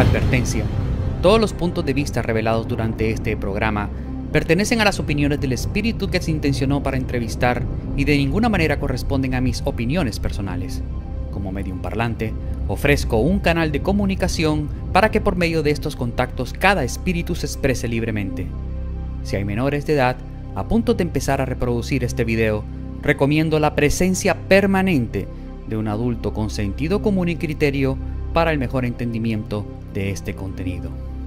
Advertencia. Todos los puntos de vista revelados durante este programa pertenecen a las opiniones del espíritu que se intencionó para entrevistar y de ninguna manera corresponden a mis opiniones personales. Como medium parlante, ofrezco un canal de comunicación para que por medio de estos contactos cada espíritu se exprese libremente. Si hay menores de edad a punto de empezar a reproducir este video, recomiendo la presencia permanente de un adulto con sentido común y criterio para el mejor entendimiento de este contenido.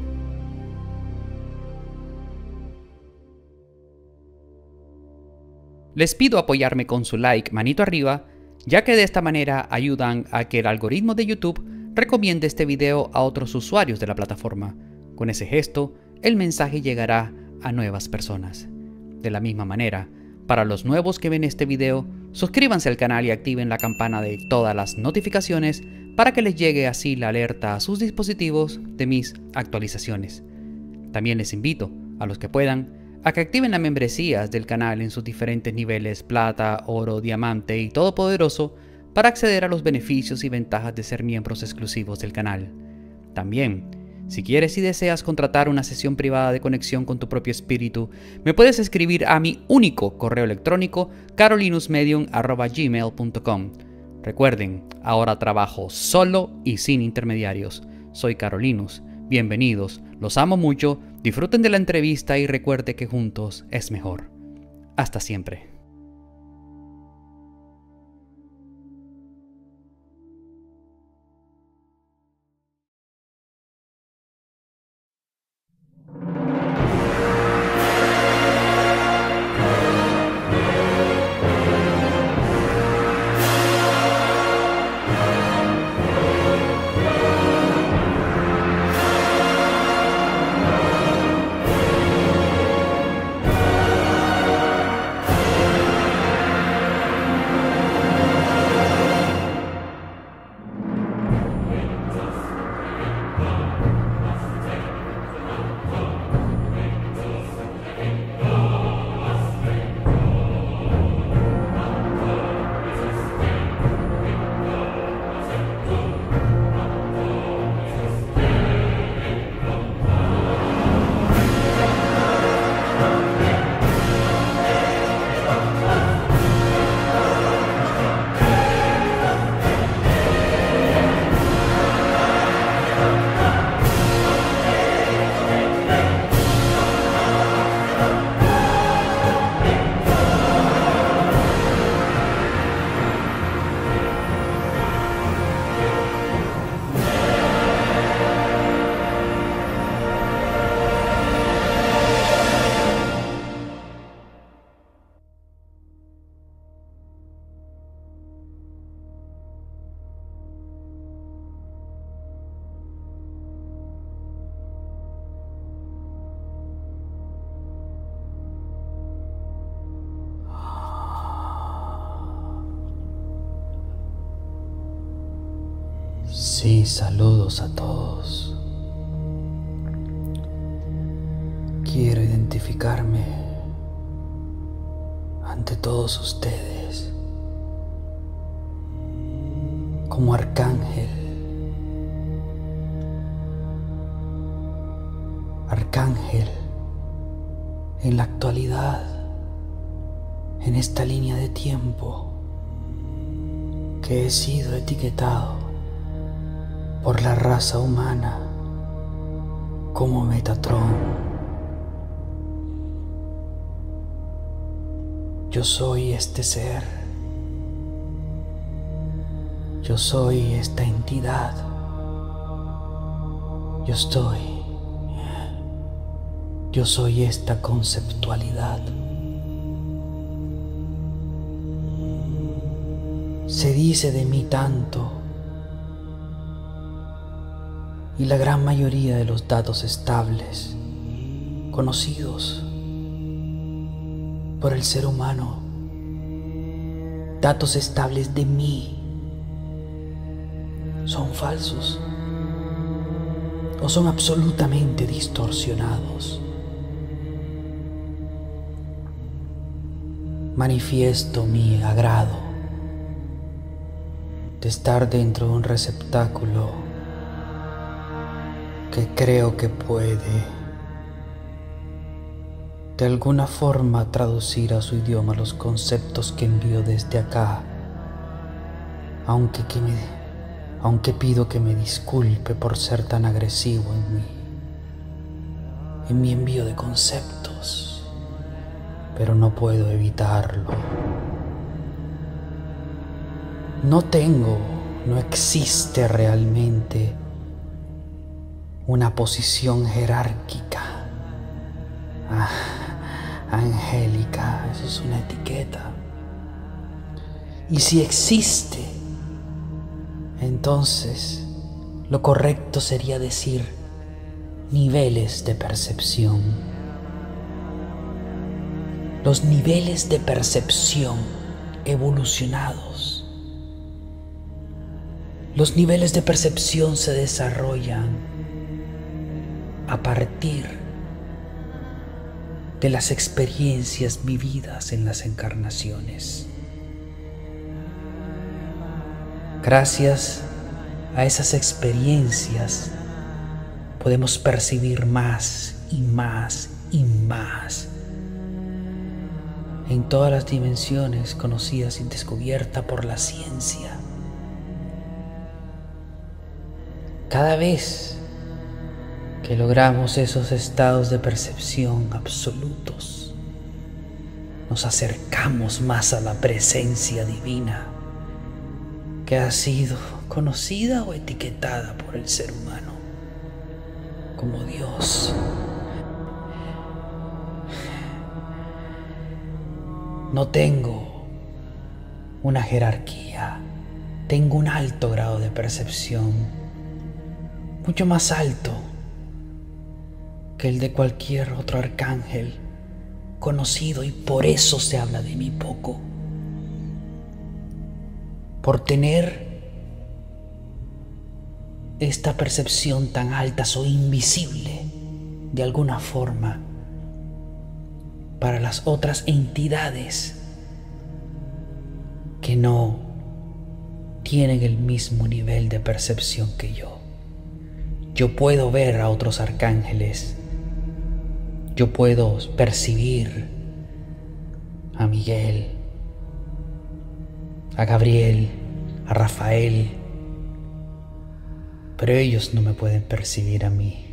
Les pido apoyarme con su like, manito arriba, ya que de esta manera ayudan a que el algoritmo de YouTube recomiende este video a otros usuarios de la plataforma. Con ese gesto, el mensaje llegará a nuevas personas. De la misma manera, para los nuevos que ven este video, suscríbanse al canal y activen la campana de todas las notificaciones para que les llegue así la alerta a sus dispositivos de mis actualizaciones. También les invito, a los que puedan, a que activen las membresías del canal en sus diferentes niveles plata, oro, diamante y todopoderoso para acceder a los beneficios y ventajas de ser miembros exclusivos del canal. También, si quieres y deseas contratar una sesión privada de conexión con tu propio espíritu, me puedes escribir a mi único correo electrónico carolinusmedium@gmail.com. Recuerden, ahora trabajo solo y sin intermediarios. Soy Carolinus. Bienvenidos, los amo mucho, disfruten de la entrevista y recuerde que juntos es mejor. Hasta siempre. Sí, saludos a todos. Quiero identificarme ante todos ustedes como arcángel. Arcángel en la actualidad, en esta línea de tiempo que he sido etiquetado por la raza humana como Metatron. Yo soy este ser. Yo soy esta entidad. Yo soy esta conceptualidad. Se dice de mí tanto, y la gran mayoría de los datos estables conocidos por el ser humano, datos estables de mí, son falsos o son absolutamente distorsionados. Manifiesto mi agrado de estar dentro de un receptáculo que creo que puede de alguna forma traducir a su idioma los conceptos que envío desde acá, aunque pido que me disculpe por ser tan agresivo en mi envío de conceptos, pero no puedo evitarlo. No existe realmente una posición jerárquica, angélica, eso es una etiqueta. Y si existe, entonces lo correcto sería decir niveles de percepción. Los niveles de percepción evolucionados. Los niveles de percepción se desarrollan a partir de las experiencias vividas en las encarnaciones. Gracias a esas experiencias podemos percibir más y más y más en todas las dimensiones conocidas y descubiertas por la ciencia. Cada vez que logramos esos estados de percepción absolutos, nos acercamos más a la presencia divina que ha sido conocida o etiquetada por el ser humano como Dios. No tengo una jerarquía, tengo un alto grado de percepción, mucho más alto que el de cualquier otro arcángel conocido, y por eso se habla de mí poco. Por tener esta percepción tan alta, soy invisible de alguna forma para las otras entidades que no tienen el mismo nivel de percepción que yo. Yo puedo ver a otros arcángeles, yo puedo percibir a Miguel, a Gabriel, a Rafael, pero ellos no me pueden percibir a mí.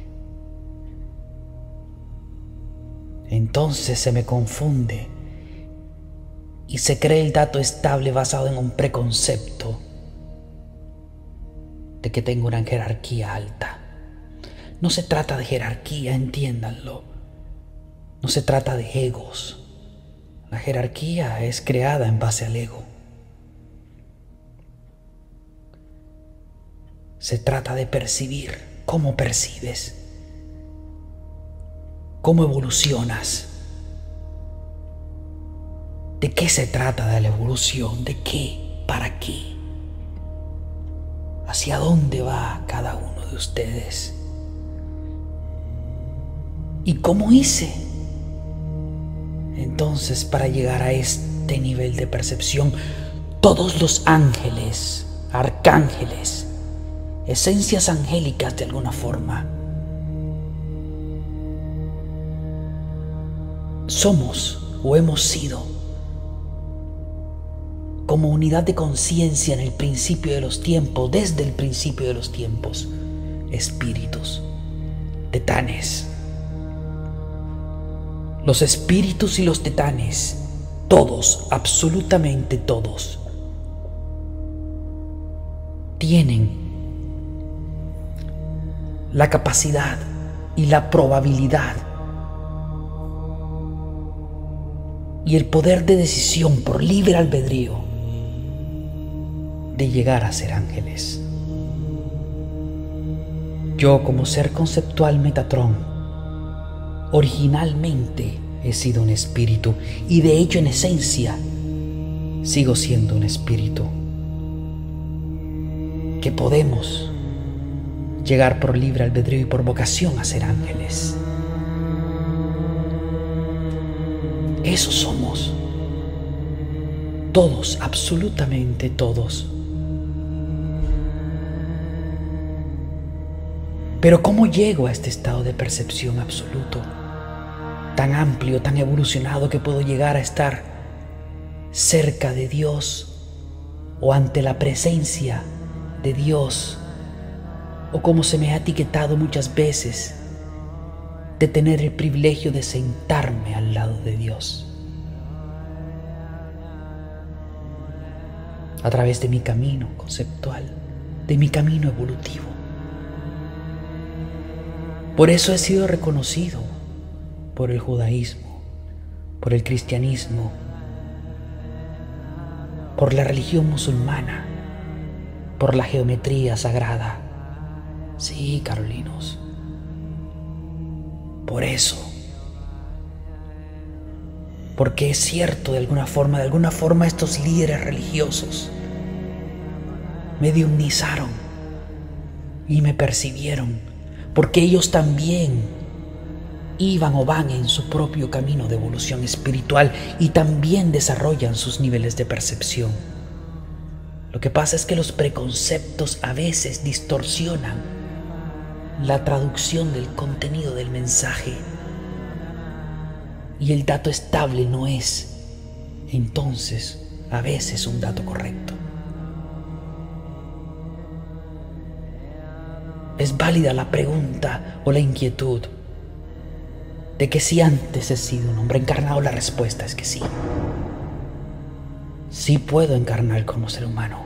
Entonces se me confunde y se cree el dato estable basado en un preconcepto de que tengo una jerarquía alta. No se trata de jerarquía, entiéndanlo. No se trata de egos. La jerarquía es creada en base al ego. Se trata de percibir. ¿Cómo percibes? ¿Cómo evolucionas? ¿De qué se trata de la evolución? ¿De qué? ¿Para qué? ¿Hacia dónde va cada uno de ustedes? ¿Y cómo hice entonces para llegar a este nivel de percepción? Todos los ángeles, arcángeles, esencias angélicas de alguna forma, somos o hemos sido como unidad de conciencia en el principio de los tiempos, desde el principio de los tiempos, espíritus, titanes. Los espíritus y los titanes, todos, absolutamente todos, tienen la capacidad y la probabilidad y el poder de decisión por libre albedrío de llegar a ser ángeles. Yo, como ser conceptual Metatron, originalmente he sido un espíritu, y de hecho en esencia sigo siendo un espíritu, que podemos llegar por libre albedrío y por vocación a ser ángeles. Eso somos. Todos, absolutamente todos. Pero ¿cómo llego a este estado de percepción absoluto? Tan amplio, tan evolucionado que puedo llegar a estar cerca de Dios o ante la presencia de Dios, o como se me ha etiquetado muchas veces, de tener el privilegio de sentarme al lado de Dios. A través de mi camino conceptual, de mi camino evolutivo. Por eso he sido reconocido por el judaísmo, por el cristianismo, por la religión musulmana, por la geometría sagrada. Sí, Carolinos, por eso. Porque es cierto, de alguna forma estos líderes religiosos me diumnizaron y me percibieron, porque ellos también iban o van en su propio camino de evolución espiritual y también desarrollan sus niveles de percepción. Lo que pasa es que los preconceptos a veces distorsionan la traducción del contenido del mensaje y el dato estable no es, entonces, a veces un dato correcto. Es válida la pregunta o la inquietud de que si antes he sido un hombre encarnado. La respuesta es que sí. Sí puedo encarnar como ser humano.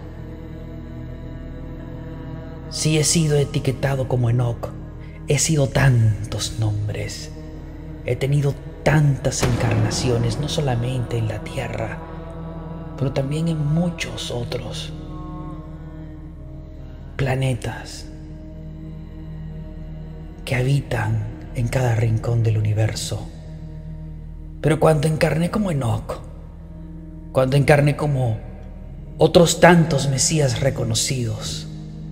Sí he sido etiquetado como Enoch. He sido tantos nombres. He tenido tantas encarnaciones, no solamente en la tierra, pero también en muchos otros planetas que habitan en cada rincón del universo. Pero cuando encarné como Enoch, cuando encarné como otros tantos mesías reconocidos,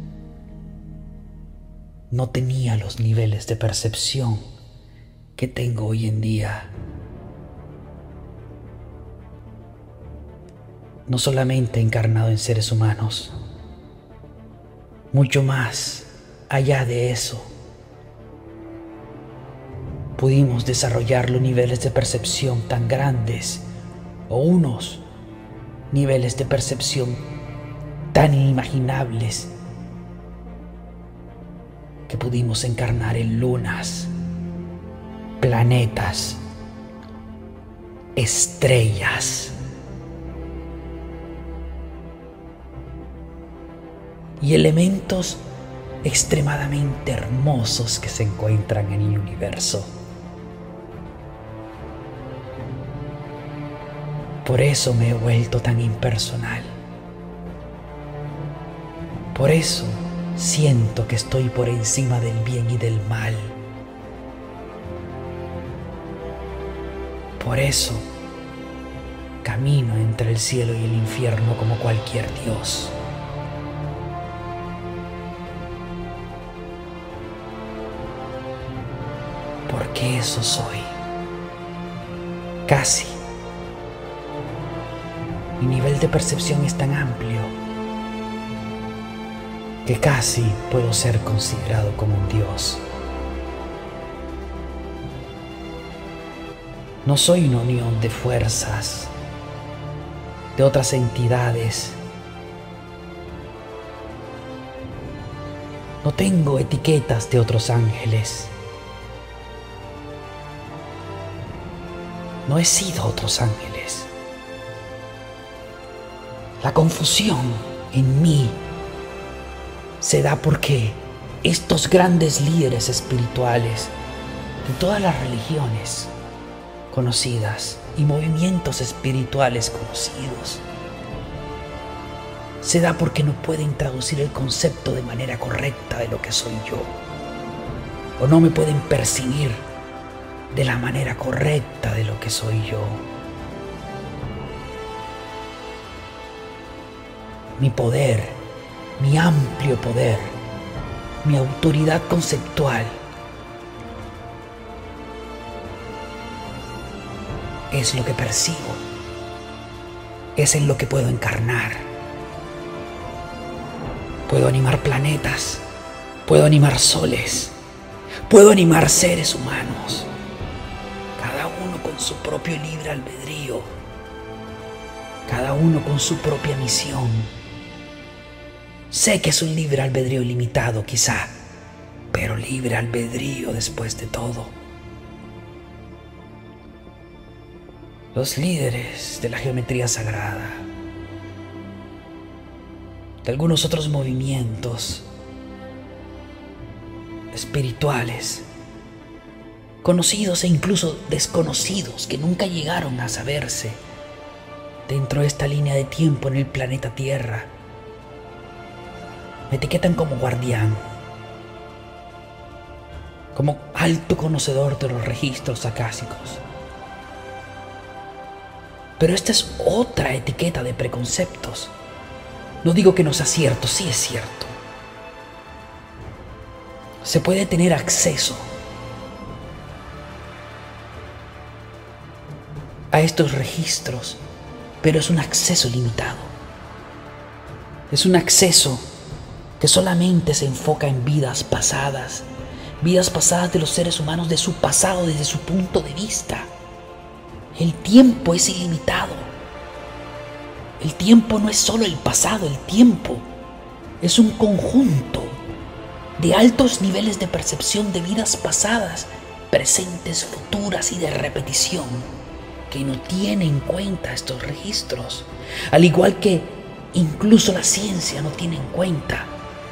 no tenía los niveles de percepción que tengo hoy en día. No solamente he encarnado en seres humanos, mucho más allá de eso. Pudimos desarrollar los niveles de percepción tan grandes, o unos niveles de percepción tan inimaginables, que pudimos encarnar en lunas, planetas, estrellas y elementos extremadamente hermosos que se encuentran en el universo. Por eso me he vuelto tan impersonal. Por eso siento que estoy por encima del bien y del mal. Por eso camino entre el cielo y el infierno como cualquier dios. Porque eso soy. Casi. Mi nivel de percepción es tan amplio que casi puedo ser considerado como un dios. No soy una unión de fuerzas, de otras entidades. No tengo etiquetas de otros ángeles. No he sido otros ángeles. La confusión en mí se da porque estos grandes líderes espirituales de todas las religiones conocidas y movimientos espirituales conocidos, se da porque no pueden traducir el concepto de manera correcta de lo que soy yo, o no me pueden percibir de la manera correcta de lo que soy yo. Mi poder, mi amplio poder, mi autoridad conceptual es lo que percibo, es en lo que puedo encarnar. Puedo animar planetas, puedo animar soles, Puedo animar seres humanos, cada uno con su propio libre albedrío, cada uno con su propia misión. Sé que es un libre albedrío limitado quizá, pero libre albedrío después de todo. Los líderes de la geometría sagrada, de algunos otros movimientos espirituales, conocidos e incluso desconocidos que nunca llegaron a saberse dentro de esta línea de tiempo en el planeta Tierra, me etiquetan como guardián, como alto conocedor de los registros acásicos. Pero esta es otra etiqueta de preconceptos. No digo que no sea cierto, sí es cierto. Se puede tener acceso a estos registros, pero es un acceso limitado. Es un acceso que solamente se enfoca en vidas pasadas de los seres humanos, de su pasado, desde su punto de vista. El tiempo es ilimitado. El tiempo no es solo el pasado, el tiempo es un conjunto de altos niveles de percepción de vidas pasadas, presentes, futuras y de repetición, que no tiene en cuenta estos registros, al igual que incluso la ciencia no tiene en cuenta.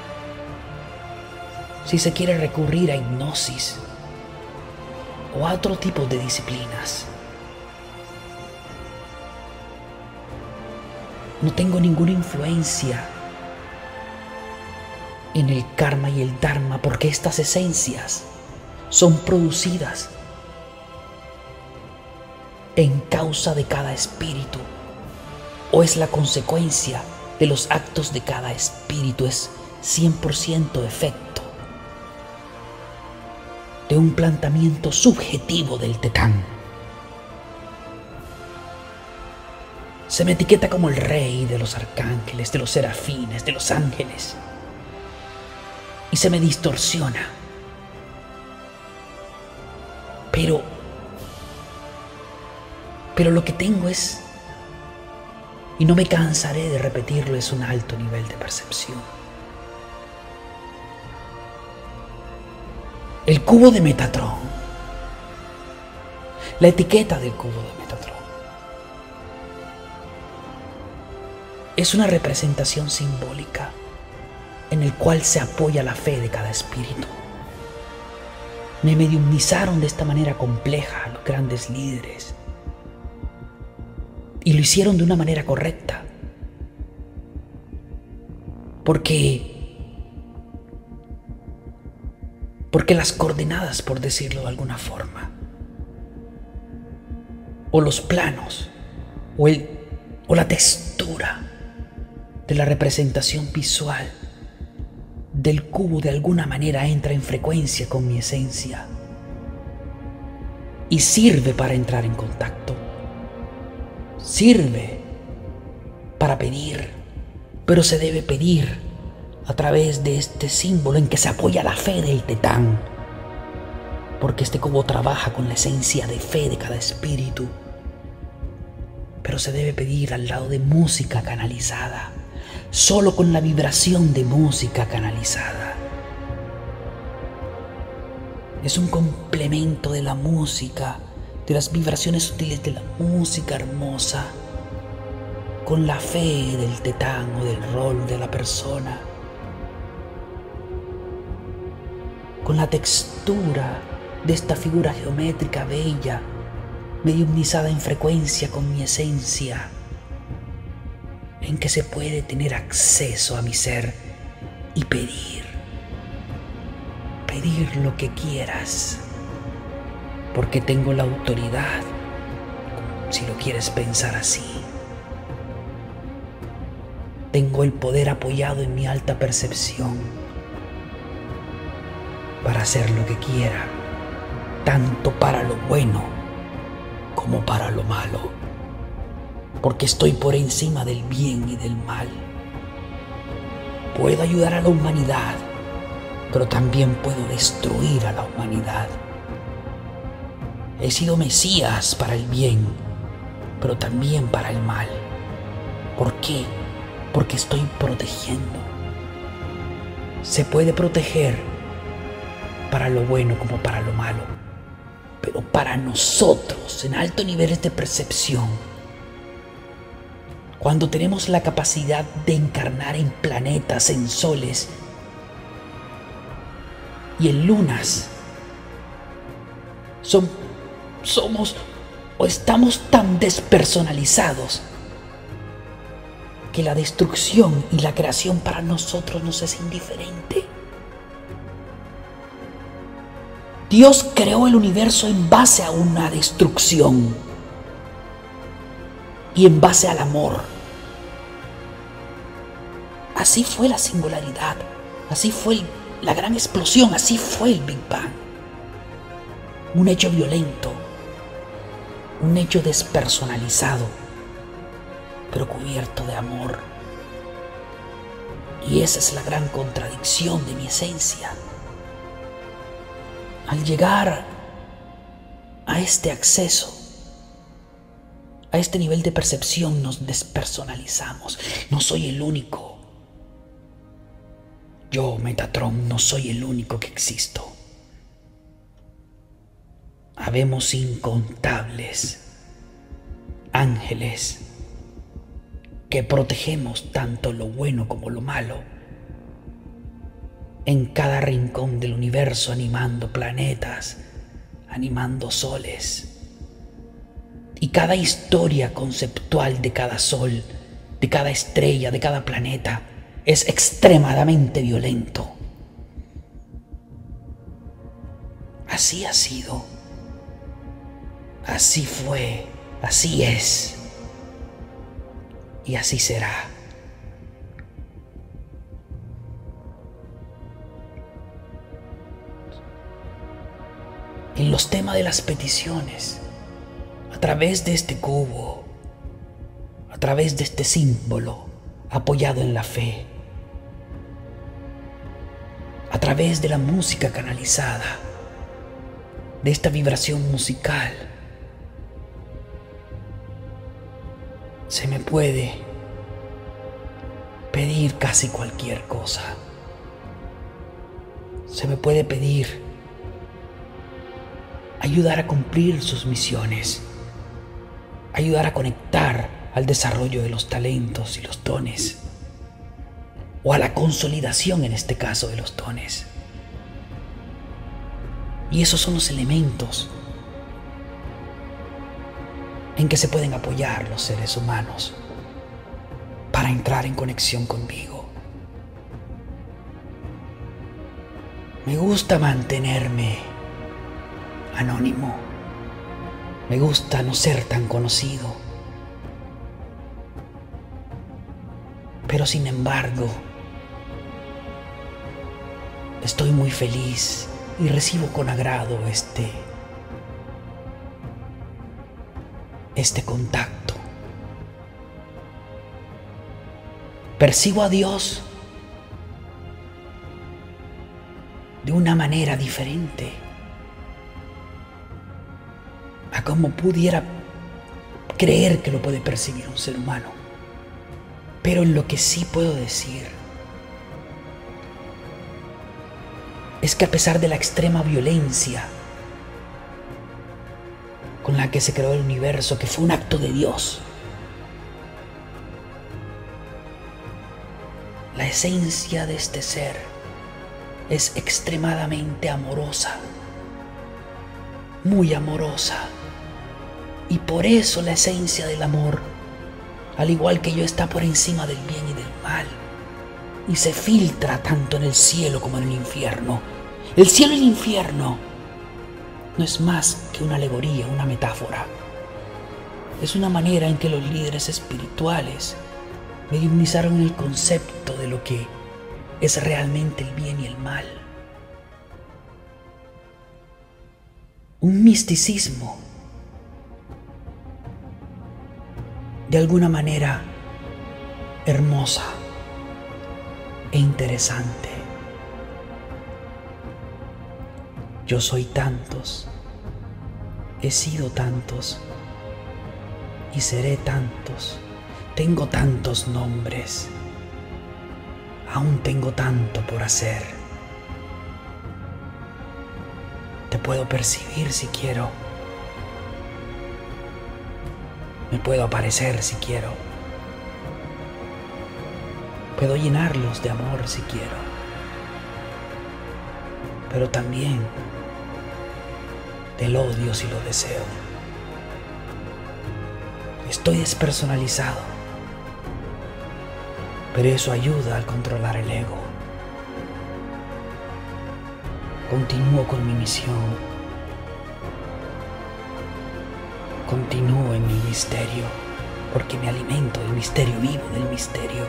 Si se quiere recurrir a hipnosis o a otro tipo de disciplinas, no tengo ninguna influencia en el karma y el dharma, porque estas esencias son producidas en causa de cada espíritu, o es la consecuencia de los actos de cada espíritu. Es 100% efecto de un planteamiento subjetivo del Tetán. Se me etiqueta como el rey de los arcángeles, de los serafines, de los ángeles, y se me distorsiona. Pero lo que tengo es, y no me cansaré de repetirlo, es un alto nivel de percepción. El cubo de Metatron, la etiqueta del cubo de Metatron, es una representación simbólica en el cual se apoya la fe de cada espíritu. Me mediumizaron de esta manera compleja los grandes líderes, y lo hicieron de una manera correcta, porque las coordenadas, por decirlo de alguna forma, o los planos, o la textura de la representación visual del cubo de alguna manera entra en frecuencia con mi esencia y sirve para entrar en contacto, sirve para pedir, pero se debe pedir a través de este símbolo en que se apoya la fe del Tetán, porque este cubo trabaja con la esencia de fe de cada espíritu, pero se debe pedir al lado de música canalizada, solo con la vibración de música canalizada. Es un complemento de la música, de las vibraciones sutiles de la música hermosa, con la fe del Tetán o del rol de la persona, con la textura de esta figura geométrica bella, mediumnizada en frecuencia con mi esencia, en que se puede tener acceso a mi ser y pedir lo que quieras, porque tengo la autoridad, si lo quieres pensar así. Tengo el poder apoyado en mi alta percepción para hacer lo que quiera, tanto para lo bueno como para lo malo, porque estoy por encima del bien y del mal. Puedo ayudar a la humanidad pero también puedo destruir a la humanidad. He sido Mesías para el bien, pero también para el mal. ¿Por qué? Porque estoy protegiendo. Se puede proteger para lo bueno como para lo malo, pero para nosotros, en altos niveles de percepción, cuando tenemos la capacidad de encarnar en planetas, en soles y en lunas, somos o estamos tan despersonalizados que la destrucción y la creación para nosotros nos es indiferente. Dios creó el universo en base a una destrucción y en base al amor. Así fue la singularidad, así fue la gran explosión, así fue el Big Bang. Un hecho violento, un hecho despersonalizado, pero cubierto de amor. Y esa es la gran contradicción de mi esencia. Al llegar a este acceso, a este nivel de percepción, nos despersonalizamos. No soy el único. Yo, Metatron, no soy el único que existo. Habemos incontables ángeles que protegemos tanto lo bueno como lo malo, en cada rincón del universo, animando planetas, animando soles. Y cada historia conceptual de cada sol, de cada estrella, de cada planeta, es extremadamente violento. Así ha sido, así fue, así es, y así será. En los temas de las peticiones, a través de este cubo, a través de este símbolo apoyado en la fe, a través de la música canalizada, de esta vibración musical, se me puede pedir casi cualquier cosa. Se me puede pedir ayudar a cumplir sus misiones, ayudar a conectar al desarrollo de los talentos y los dones, o a la consolidación, en este caso, de los dones. Y esos son los elementos en que se pueden apoyar los seres humanos para entrar en conexión conmigo. Me gusta mantenerme anónimo. Me gusta no ser tan conocido. Pero sin embargo, estoy muy feliz y recibo con agrado este contacto. Percibo a Dios de una manera diferente a como pudiera creer que lo puede percibir un ser humano. Pero en lo que sí puedo decir es que a pesar de la extrema violencia con la que se creó el universo, que fue un acto de Dios, la esencia de este ser es extremadamente amorosa, muy amorosa. Y por eso la esencia del amor, al igual que yo, está por encima del bien y del mal, y se filtra tanto en el cielo como en el infierno. El cielo y el infierno no es más que una alegoría, una metáfora. Es una manera en que los líderes espirituales mediumizaron el concepto de lo que es realmente el bien y el mal. Un misticismo de alguna manera hermosa e interesante. Yo soy tantos, he sido tantos y seré tantos. Tengo tantos nombres, aún tengo tanto por hacer. Te puedo percibir si quiero, me puedo aparecer si quiero, puedo llenarlos de amor si quiero, pero también del odio si lo deseo. Estoy despersonalizado, pero eso ayuda a controlar el ego. Continúo con mi misión. Continúo en mi misterio, porque me alimento del misterio, vivo del misterio.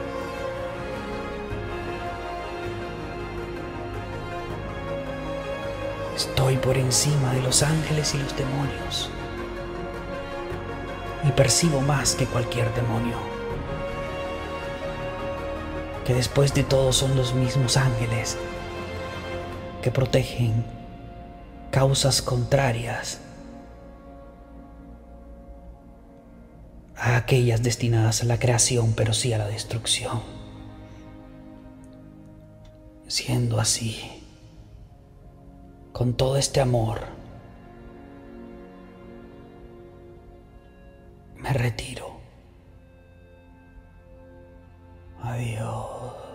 Estoy por encima de los ángeles y los demonios, y percibo más que cualquier demonio, que después de todo son los mismos ángeles que protegen causas contrarias a aquellas destinadas a la creación, pero sí a la destrucción. Siendo así, con todo este amor, me retiro. Adiós.